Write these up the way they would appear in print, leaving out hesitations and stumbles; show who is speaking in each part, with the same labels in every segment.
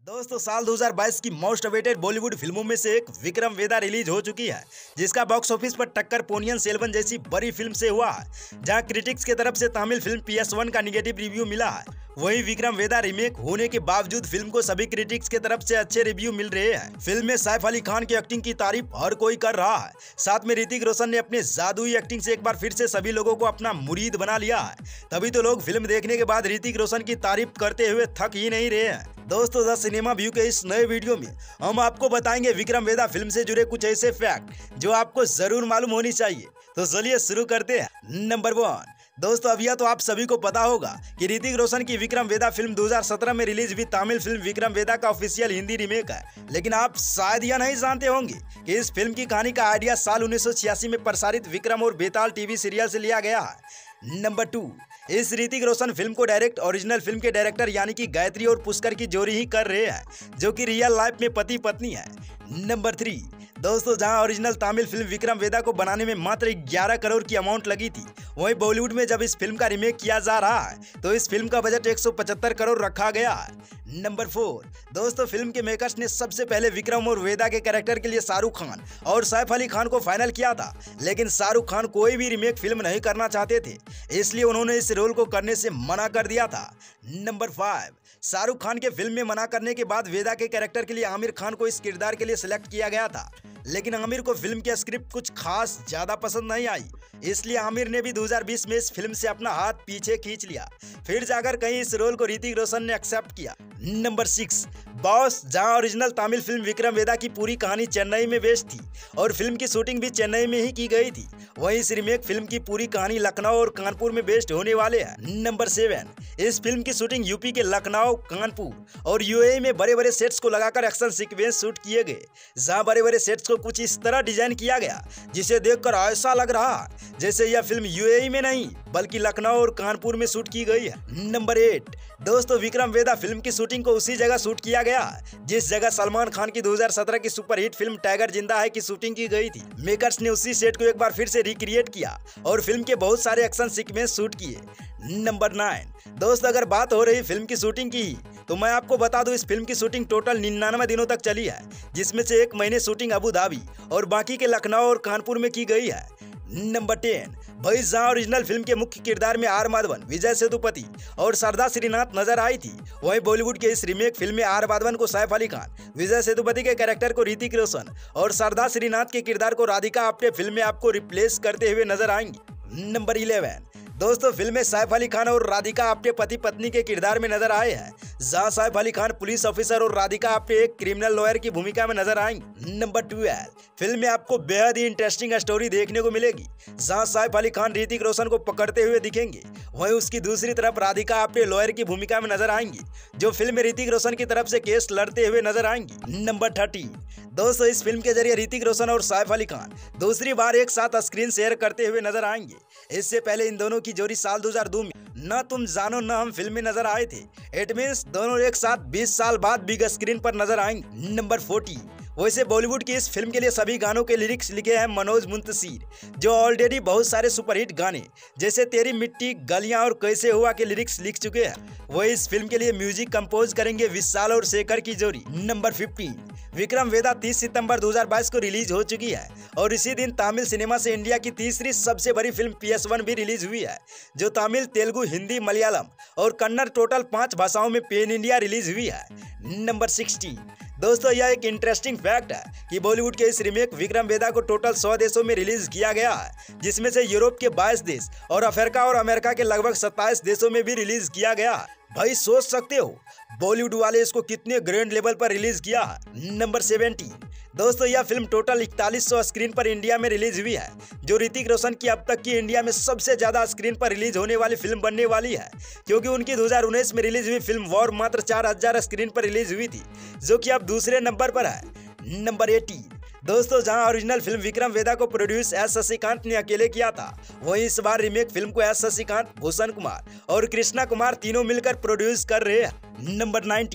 Speaker 1: दोस्तों साल 2022 की मोस्ट अवेटेड बॉलीवुड फिल्मों में से एक विक्रम वेदा रिलीज हो चुकी है, जिसका बॉक्स ऑफिस पर टक्कर पोनियन सेल्वन जैसी बड़ी फिल्म से हुआ है। जहां क्रिटिक्स की तरफ से तमिल फिल्म PS1 का निगेटिव रिव्यू मिला है, वहीं विक्रम वेदा रीमेक होने के बावजूद फिल्म को सभी क्रिटिक्स की तरफ से अच्छे रिव्यू मिल रहे हैं। फिल्म में सैफ अली खान की एक्टिंग की तारीफ हर कोई कर रहा है। साथ में ऋतिक रोशन ने अपने जादुई एक्टिंग से एक बार फिर से सभी लोगों को अपना मुरीद बना लिया है। तभी तो लोग फिल्म देखने के बाद ऋतिक रोशन की तारीफ करते हुए थक ही नहीं रहे हैं। दोस्तों द सिनेमा व्यू के इस नए वीडियो में हम आपको बताएंगे विक्रम वेदा फिल्म से जुड़े कुछ ऐसे फैक्ट जो आपको जरूर मालूम होनी चाहिए। तो चलिए शुरू करते हैं। नंबर 1, दोस्तों अब यह तो आप सभी को पता होगा कि ऋतिक रोशन की विक्रम वेदा फिल्म 2017 में रिलीज हुई तमिल फिल्म विक्रम वेदा का ऑफिशियल हिंदी रीमेक है। लेकिन आप शायद यह नहीं जानते होंगे कि इस फिल्म की कहानी का आइडिया साल 1986 में प्रसारित विक्रम और बेताल टीवी सीरियल से लिया गया है। नंबर 2, इस ऋतिक रोशन फिल्म को डायरेक्ट ओरिजिनल फिल्म के डायरेक्टर यानी कि गायत्री और पुष्कर की जोड़ी ही कर रहे हैं, जो कि रियल लाइफ में पति पत्नी है। नंबर 3, दोस्तों जहां ओरिजिनल तमिल फिल्म विक्रम वेदा को बनाने में मात्र 11 करोड़ की अमाउंट लगी थी, वहीं बॉलीवुड में जब इस फिल्म का रीमेक किया जा रहा है तो इस फिल्म का बजट 175 करोड़ रखा गया है। नंबर 4, दोस्तों फिल्म के मेकर्स ने सबसे पहले विक्रम और वेदा के कैरेक्टर के लिए शाहरुख खान और सैफ अली खान को फाइनल किया था, लेकिन शाहरुख खान कोई भी रीमेक फिल्म नहीं करना चाहते थे, इसलिए उन्होंने इस रोल को करने से मना कर दिया था। नंबर 5, शाहरुख खान के फिल्म में मना करने के बाद वेदा के कैरेक्टर के लिए आमिर खान को इस किरदार के लिए सिलेक्ट किया गया था, लेकिन आमिर को फिल्म की स्क्रिप्ट कुछ खास ज्यादा पसंद नहीं आई, इसलिए आमिर ने भी 2020 में इस फिल्म से अपना हाथ पीछे खींच लिया। फिर जाकर कहीं इस रोल को ऋतिक रोशन ने एक्सेप्ट किया। नंबर 6, बॉस जहां ओरिजिनल तमिल फिल्म विक्रम वेदा की पूरी कहानी चेन्नई में बेस्ड थी और फिल्म की शूटिंग भी चेन्नई में ही की गई थी, वहीं इस रीमेक फिल्म की पूरी कहानी लखनऊ और कानपुर में बेस्ड होने वाले हैं। नंबर 7, इस फिल्म की शूटिंग यूपी के लखनऊ, कानपुर और यूएई में बड़े बड़े सेट्स को लगाकर एक्शन सीक्वेंस शूट किए गए, जहां बड़े बड़े सेट्स को कुछ इस तरह डिजाइन किया गया जिसे देखकर ऐसा लग रहा जैसे यह फिल्म यूएई में नहीं बल्कि लखनऊ और कानपुर में शूट की गई है। नंबर 8, दोस्तों विक्रम वेदा फिल्म की शूटिंग को उसी जगह शूट किया गया जिस जगह सलमान खान की 2017 की सुपरहिट फिल्म टाइगर जिंदा है की शूटिंग की गई थी। मेकर्स ने उसी सेट को एक बार फिर से रिक्रिएट किया और फिल्म के बहुत सारे एक्शन सीक्वेंस शूट किए। नंबर 9, दोस्तों अगर बात हो रही फिल्म की शूटिंग की तो मैं आपको बता दूं इस फिल्म की शूटिंग टोटल 99 दिनों तक चली है, जिसमें से 1 महीने शूटिंग अबू धाबी और बाकी के लखनऊ और कानपुर में की गई है। नंबर 10, भाई जहां ओरिजिनल फिल्म के मुख्य किरदार में आर माधवन, विजय सेतुपति और श्रद्धा श्रीनाथ नजर आई थी, वहीं बॉलीवुड के इस रीमेक फिल्म में आर माधवन को सैफ अली खान, विजय सेतुपति के कैरेक्टर को ऋतिक रोशन और श्रद्धा श्रीनाथ के किरदार को राधिका आप्टे फिल्म में आपको रिप्लेस करते हुए नजर आएंगी। नंबर 11, दोस्तों फिल्म में सैफ अली खान और राधिका आप्टे पति पत्नी के किरदार में नजर आए हैं, जहां सैफ अली खान पुलिस ऑफिसर और राधिका आप्टे एक क्रिमिनल लॉयर की भूमिका में नजर आएंगे। नंबर 12, फिल्म में आपको बेहद ही इंटरेस्टिंग स्टोरी देखने को मिलेगी, जहां सैफ अली खान ऋतिक रोशन को पकड़ते हुए दिखेंगे, वहीं उसकी दूसरी तरफ राधिका आप्टे लॉयर की भूमिका में नजर आएंगी, जो फिल्म में ऋतिक रोशन की तरफ से केस लड़ते हुए नजर आएंगी। नंबर 13, दोस्तों इस फिल्म के जरिए ऋतिक रोशन और सैफ अली खान दूसरी बार एक साथ स्क्रीन शेयर करते हुए नजर आएंगे। इससे पहले इन दोनों की जोड़ी साल 2002 में न तुम जानो न हम फिल्म में नजर आए थे। इट मींस दोनों एक साथ 20 साल बाद बिग स्क्रीन पर नजर आएंगे। नंबर 40, वैसे बॉलीवुड की इस फिल्म के लिए सभी गानों के लिरिक्स लिखे हैं मनोज मुंतशिर, जो ऑलरेडी बहुत सारे सुपरहिट गाने जैसे तेरी मिट्टी, गलियां और कैसे हुआ के लिरिक्स लिख चुके हैं। वही इस फिल्म के लिए म्यूजिक कंपोज करेंगे विशाल और शेखर की जोड़ी। नंबर 15, विक्रम वेदा 30 सितंबर 2022 को रिलीज हो चुकी है और इसी दिन तमिल सिनेमा से इंडिया की तीसरी सबसे बड़ी फिल्म PS1 भी रिलीज हुई है, जो तमिल, तेलुगु, हिंदी, मलयालम और कन्नड़ टोटल 5 भाषाओं में पेन इंडिया रिलीज हुई है। नंबर 16, दोस्तों यह एक इंटरेस्टिंग फैक्ट है कि बॉलीवुड के इस रीमेक विक्रम वेदा को टोटल 100 देशों में रिलीज किया गया है, जिसमें से यूरोप के 22 देश और अफ्रीका और अमेरिका के लगभग 27 देशों में भी रिलीज किया गया है। भाई सोच सकते हो बॉलीवुड वाले इसको कितने ग्रैंड लेवल पर रिलीज किया है। नंबर 17, दोस्तों यह फिल्म टोटल 4100 स्क्रीन पर इंडिया में रिलीज हुई है, जो ऋतिक रोशन की अब तक की इंडिया में सबसे ज्यादा स्क्रीन पर रिलीज होने वाली फिल्म बनने वाली है, क्योंकि उनकी 2019 में रिलीज हुई फिल्म वॉर मात्र 4000 स्क्रीन पर रिलीज हुई थी, जो कि अब दूसरे नंबर पर है। नंबर 18, दोस्तों जहां ओरिजिनल फिल्म विक्रम वेदा को प्रोड्यूस एस शशिकांत ने अकेले किया था, वहीं इस बार रीमेक फिल्म को एस शशिकांत, भूषण कुमार और कृष्णा कुमार तीनों मिलकर प्रोड्यूस कर रहे हैं। नंबर 19,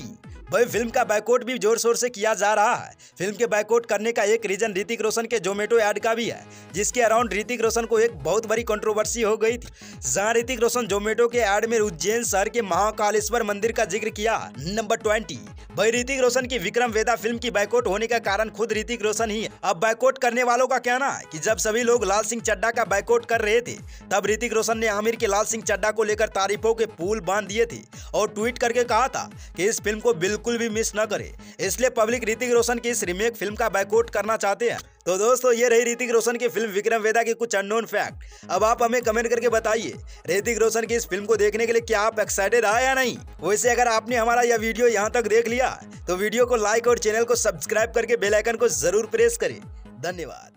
Speaker 1: भाई फिल्म का बायकॉट भी जोर शोर से किया जा रहा है। फिल्म के बायकॉट करने का एक रीजन ऋतिक रोशन के जोमेटो ऐड का भी है, जिसके अराउंड ऋतिक रोशन को एक बहुत बड़ी कंट्रोवर्सी हो गई थी, जहां ऋतिक रोशन जोमेटो के ऐड में उज्जैन शहर के महाकालेश्वर मंदिर का जिक्र किया। नंबर 20, भाई ऋतिक रोशन की विक्रम वेदा फिल्म की बायकॉट होने का कारण खुद ऋतिक रोशन ही है। अब बायकॉट करने वालों का कहना है कि जब सभी लोग लाल सिंह चड्ढा का बायकॉट कर रहे थे, तब ऋतिक रोशन ने आमिर के लाल सिंह चड्ढा को लेकर तारीफों के पुल बांध दिए थे और ट्वीट करके कहा था कि इस फिल्म को बिल्कुल भी मिस न करे, इसलिए पब्लिक ऋतिक रोशन की इस रीमेक फिल्म का बायकॉट करना चाहते हैं। तो दोस्तों, ये रही ऋतिक रोशन की फिल्म विक्रम वेदा के कुछ अननोन फैक्ट। अब आप हमें कमेंट करके बताइए, ऋतिक रोशन की इस फिल्म को देखने के लिए क्या आप एक्साइटेड है या नहीं। वैसे अगर आपने हमारा यह वीडियो यहाँ तक देख लिया तो वीडियो को लाइक और चैनल को सब्सक्राइब करके बेल आइकन को जरूर प्रेस करें। धन्यवाद।